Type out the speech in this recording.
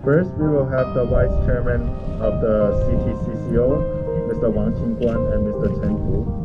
First, we will have the Vice Chairman of the CTCCO, Mr. Wang Qingguan and Mr. Chen Fu.